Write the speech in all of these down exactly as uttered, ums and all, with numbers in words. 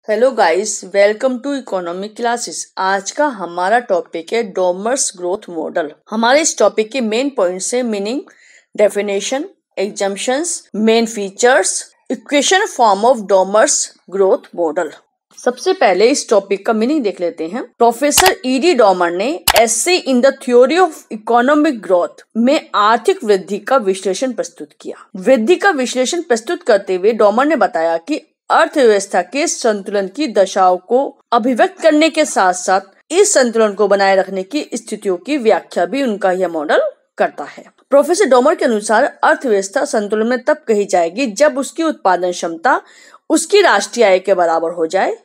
Hello guys, welcome to economic classes. आज का हमारा टॉपिक है डोमर्स ग्रोथ मॉडल। हमारे इस टॉपिक के मेन पॉइंट्स है meaning, definition, exemptions, main features, equation form of Domar's growth model. सबसे पहले इस टॉपिक का मीनिंग देख लेते हैं। प्रोफेसर ई डी डोमर ने essay in the theory of economic growth में आर्थिक वृद्धि का विश्लेषण प्रस्तुत किया। वृद्धि का विश्लेषण प्रस्तुत करते हुए डोमर ने बताया कि अर्थव्यवस्था के संतुलन की दशाओं को अभिव्यक्त करने के साथ साथ इस संतुलन को बनाए रखने की स्थितियों की व्याख्या भी उनका यह मॉडल करता है। प्रोफेसर डोमर के अनुसार अर्थव्यवस्था संतुलन में तब कही जाएगी जब उसकी उत्पादन क्षमता उसकी राष्ट्रीय आय के बराबर हो जाए।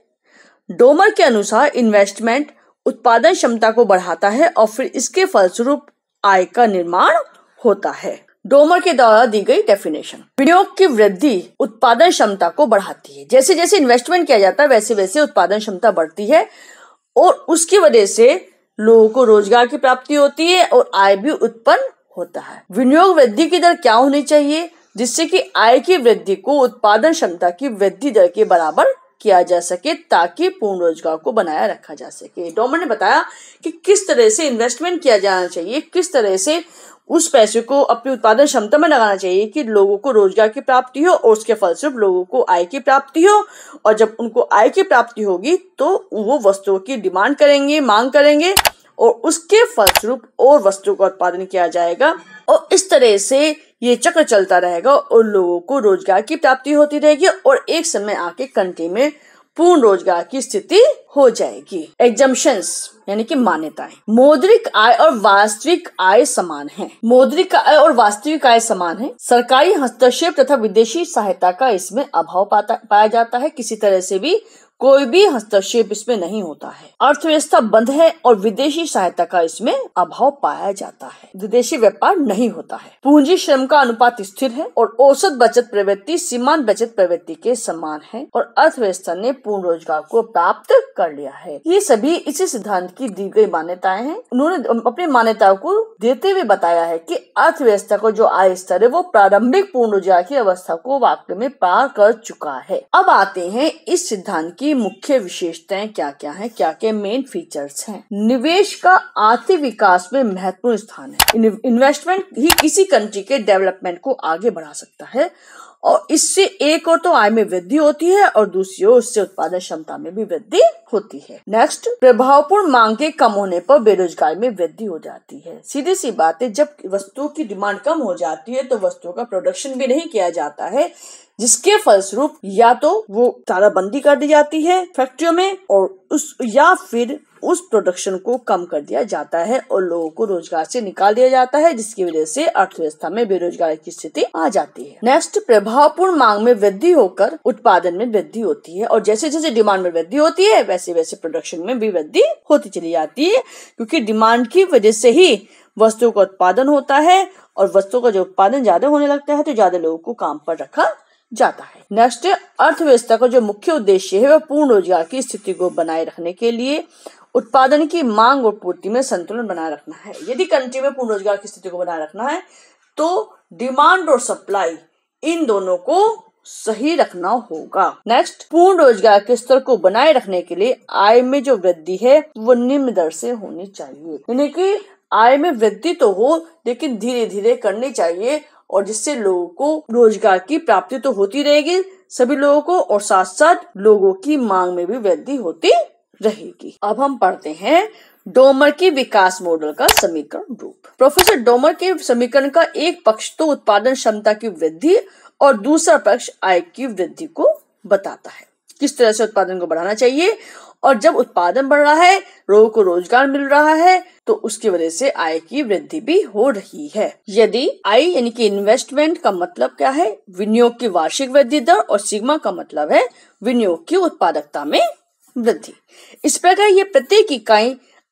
डोमर के अनुसार इन्वेस्टमेंट उत्पादन क्षमता को बढ़ाता है और फिर इसके फलस्वरूप आय का निर्माण होता है। डोमर के द्वारा दी गई डेफिनेशन, विनियोग की वृद्धि उत्पादन क्षमता को बढ़ाती है। जैसे जैसे इन्वेस्टमेंट किया जाता है वैसे वैसे उत्पादन क्षमता बढ़ती है और उसकी वजह से लोगों को रोजगार की प्राप्ति होती है और आय भी उत्पन्न होता है। विनियोग वृद्धि की दर क्या होनी चाहिए जिससे कि आय की वृद्धि को उत्पादन क्षमता की वृद्धि दर के बराबर किया जा सके ताकि पूर्ण रोजगार को बनाया रखा जा सके। डोमर ने बताया कि किस तरह से इन्वेस्टमेंट किया जाना चाहिए, किस तरह से उस पैसे को अपनी उत्पादन क्षमता में लगाना चाहिए कि लोगों को रोजगार की प्राप्ति हो और उसके फलस्वरूप लोगों को आय की प्राप्ति हो। और जब उनको आय की प्राप्ति होगी तो वो वस्तुओं की डिमांड करेंगे, मांग करेंगे और उसके फलस्वरूप और वस्तुओं का उत्पादन किया जाएगा और इस तरह से ये चक्र चलता रहेगा और लोगों को रोजगार की प्राप्ति होती रहेगी और एक समय आके कंट्री में पूर्ण रोजगार की स्थिति हो जाएगी। एग्जम्पशंस यानी कि मान्यताएं। मौद्रिक आय और वास्तविक आय समान है। मौद्रिक आय और वास्तविक आय समान है। सरकारी हस्तक्षेप तथा विदेशी सहायता का इसमें अभाव पाया जाता है। किसी तरह से भी कोई भी हस्तक्षेप इसमें नहीं होता है। अर्थव्यवस्था बंद है और विदेशी सहायता का इसमें अभाव पाया जाता है। विदेशी व्यापार नहीं होता है। पूंजी श्रम का अनुपात स्थिर है और औसत बचत प्रवृत्ति सीमांत बचत प्रवृत्ति के समान है और अर्थव्यवस्था ने पूर्ण रोजगार को प्राप्त कर लिया है। ये सभी इसी सिद्धांत की दी गई मान्यताएं हैं। उन्होंने अपनी मान्यताओं को देते हुए बताया है कि अर्थव्यवस्था को जो आय स्तर है वो प्रारंभिक पूर्ण रोजगार की अवस्था को वाकई में पार कर चुका है। अब आते हैं इस सिद्धांत की मुख्य विशेषताएं क्या क्या हैं, क्या क्या मेन फीचर्स हैं। निवेश का आर्थिक विकास में महत्वपूर्ण स्थान है। इन्वेस्टमेंट ही किसी कंट्री के डेवलपमेंट को आगे बढ़ा सकता है और इससे एक और तो आय में वृद्धि होती है और दूसरी ओर उससे उत्पादन क्षमता में भी वृद्धि होती है। नेक्स्ट, प्रभावपूर्ण मांग के कम होने पर बेरोजगारी में वृद्धि हो जाती है। सीधी सी बात है, जब वस्तुओं की डिमांड कम हो जाती है तो वस्तुओं का प्रोडक्शन भी नहीं किया जाता है जिसके फलस्वरूप या तो वो तालाबंदी कर दी जाती है फैक्ट्रियों में और उस या फिर उस प्रोडक्शन को कम कर दिया जाता है और लोगों को रोजगार से निकाल दिया जाता है जिसकी वजह से अर्थव्यवस्था में बेरोजगारी की स्थिति आ जाती है। नेक्स्ट, प्रभावपूर्ण मांग में वृद्धि होकर उत्पादन में वृद्धि होती है और जैसे जैसे डिमांड में वृद्धि होती है वैसे वैसे प्रोडक्शन में भी वृद्धि होती चली जाती है क्योंकि डिमांड की वजह से ही वस्तुओं का उत्पादन होता है और वस्तुओं का जो उत्पादन ज्यादा होने लगता है तो ज्यादा लोगों को काम पर रखा जाता है। नेक्स्ट, अर्थव्यवस्था का जो मुख्य उद्देश्य है वह पूर्ण रोजगार की स्थिति को बनाए रखने के लिए उत्पादन की मांग और पूर्ति में संतुलन बनाए रखना है। यदि कंट्री में पूर्ण रोजगार की स्थिति को बनाए रखना है तो डिमांड और सप्लाई इन दोनों को सही रखना होगा। नेक्स्ट, पूर्ण रोजगार के स्तर को बनाए रखने के लिए आय में जो वृद्धि है वो निम्न दर से होनी चाहिए। यानी कि आय में वृद्धि तो हो लेकिन धीरे धीरे करनी चाहिए और जिससे लोगों को रोजगार की प्राप्ति तो होती रहेगी सभी लोगों को और साथ साथ लोगों की मांग में भी वृद्धि होती रहेगी। अब हम पढ़ते हैं डोमर की विकास मॉडल का समीकरण रूप। प्रोफेसर डोमर के समीकरण का एक पक्ष तो उत्पादन क्षमता की वृद्धि और दूसरा पक्ष आय की वृद्धि को बताता है। किस तरह से उत्पादन को बढ़ाना चाहिए और जब उत्पादन बढ़ रहा है लोगों को रोजगार मिल रहा है तो उसकी वजह से आय की वृद्धि भी हो रही है। यदि आय यानी कि इन्वेस्टमेंट का मतलब क्या है, विनियोग की वार्षिक वृद्धि दर और सिग्मा का मतलब है विनियोग की उत्पादकता में वृद्धि। इस प्रकार ये प्रत्येक इकाई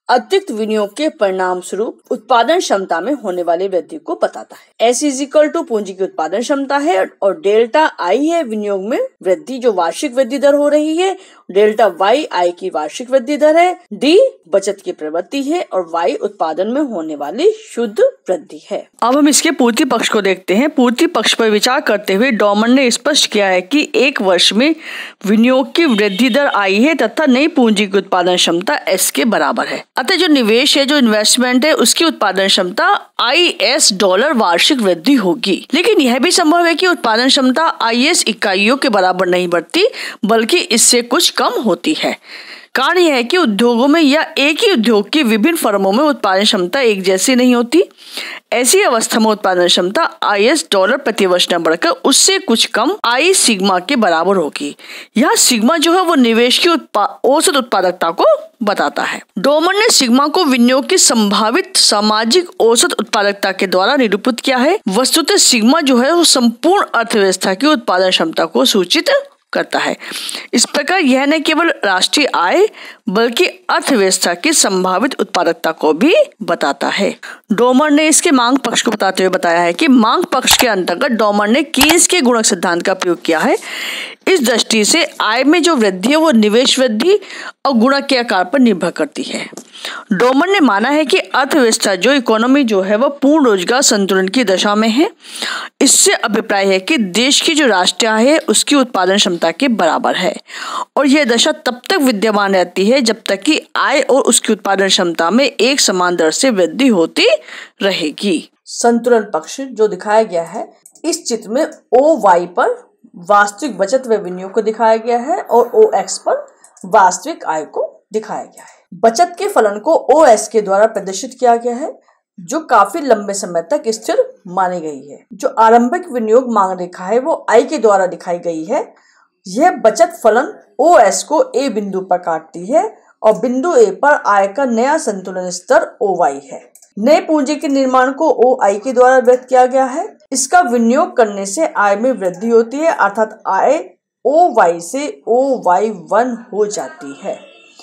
अतिरिक्त विनियोग के परिणाम स्वरूप उत्पादन क्षमता में होने वाली वृद्धि को बताता है। एस इज इक्वल टू पूंजी की उत्पादन क्षमता है और डेल्टा आई है विनियोग में वृद्धि जो वार्षिक वृद्धि दर हो रही है, डेल्टा वाई आई की वार्षिक वृद्धि दर है, डी बचत की प्रवृत्ति है और वाई उत्पादन में होने वाली शुद्ध वृद्धि है। अब हम इसके पूर्ति पक्ष को देखते हैं। पूर्ति पक्ष पर विचार करते हुए डॉमर ने स्पष्ट किया है कि एक वर्ष में विनियोग की वृद्धि दर आई है तथा नई पूंजी की उत्पादन क्षमता एस के बराबर है। अतः जो निवेश है, जो इन्वेस्टमेंट है, उसकी उत्पादन क्षमता आई एस डॉलर वार्षिक वृद्धि होगी। लेकिन यह भी संभव है कि उत्पादन क्षमता आई एस इकाइयों के बराबर नहीं बढ़ती बल्कि इससे कुछ कम होती है। कारण यह है कि उद्योगों में या एक ही उद्योग की विभिन्न फर्मों में उत्पादन क्षमता एक जैसी नहीं होती। ऐसी अवस्था में उत्पादन क्षमता आई एस डॉलर प्रति वर्ष न बढ़कर उससे कुछ कम आई सिग्मा के बराबर होगी। यह सिग्मा जो है वो निवेश की उत्पा, औसत उत्पादकता को बताता है। डोमर ने सिग्मा को विनियोग की संभावित सामाजिक औसत उत्पादकता के द्वारा निरूपित किया है। वस्तुतः सिग्मा जो है वो संपूर्ण अर्थव्यवस्था की उत्पादन क्षमता को सूचित करता है। इस प्रकार यह न केवल राष्ट्रीय आय बल्कि अर्थव्यवस्था की संभावित उत्पादकता को भी बताता है। डोमर ने इसके मांग पक्ष को बताते हुए बताया है कि मांग पक्ष के अंतर्गत डोमर ने कीन्स के गुणक सिद्धांत का प्रयोग किया है। इस दृष्टि से आय में जो वृद्धि है वो निवेश वृद्धि और गुणक के आकार पर निर्भर करती है। डोमर ने माना है कि अर्थव्यवस्था जो इकोनॉमी जो है वह पूर्ण रोजगार संतुलन की दशा में है। इससे अभिप्राय है कि देश की जो राष्ट्रीय आय है उसकी उत्पादन क्षमता के बराबर है और यह दशा तब तक विद्यमान रहती है जब तक कि आय और उसकी उत्पादन क्षमता में एक समान दर से वृद्धि होती रहेगी। संतुलन पक्ष जो दिखाया गया है इस चित्र में ओ वाई पर वास्तविक बचत व विनियोग को दिखाया गया है और ओ एक्स पर वास्तविक आय को दिखाया गया है। बचत के फलन को ओ एस के द्वारा प्रदर्शित किया गया है जो काफी लंबे समय तक स्थिर मानी गई है। जो आरंभिक विनियोग मांग रेखा है वो आई के द्वारा दिखाई गई है। यह बचत फलन ओ एस को ए बिंदु पर काटती है और बिंदु ए पर आय का नया संतुलन स्तर ओ वाई है। नए पूंजी के निर्माण को ओ आई के द्वारा व्यक्त किया गया है। इसका विनियोग करने से आय में वृद्धि होती है अर्थात आय ओ वाई से ओ वाई वन हो जाती है।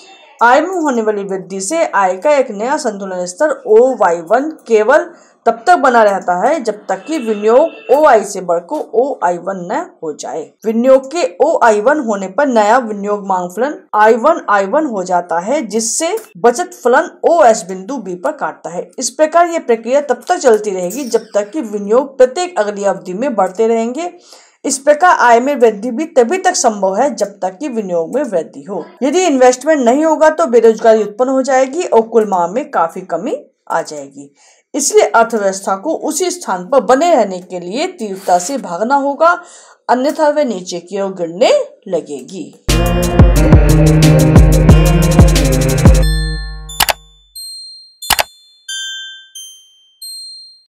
आय में होने वाली वृद्धि से आय का एक नया संतुलन स्तर ओ वाई वन केवल तब तक बना रहता है जब तक कि विनियोग ओ आई से बढ़कर ओ आई वन न हो जाए। विनियोग के ओ आई वन होने पर नया विनियोग मांग फलन आई वन आई वन हो जाता है जिससे बचत फलन ओ एस बिंदु बी पर काटता है। इस प्रकार यह प्रक्रिया तब तक चलती रहेगी जब तक कि विनियोग प्रत्येक अगली अवधि में बढ़ते रहेंगे। इस प्रकार आय में वृद्धि भी तभी तक संभव है जब तक कि विनियोग में वृद्धि हो। यदि इन्वेस्टमेंट नहीं होगा तो बेरोजगारी उत्पन्न हो जाएगी और कुल मांग में काफी कमी आ जाएगी। इसलिए अर्थव्यवस्था को उसी स्थान पर बने रहने के लिए तीव्रता से भागना होगा, अन्यथा वे नीचे की ओर गिरने लगेगी।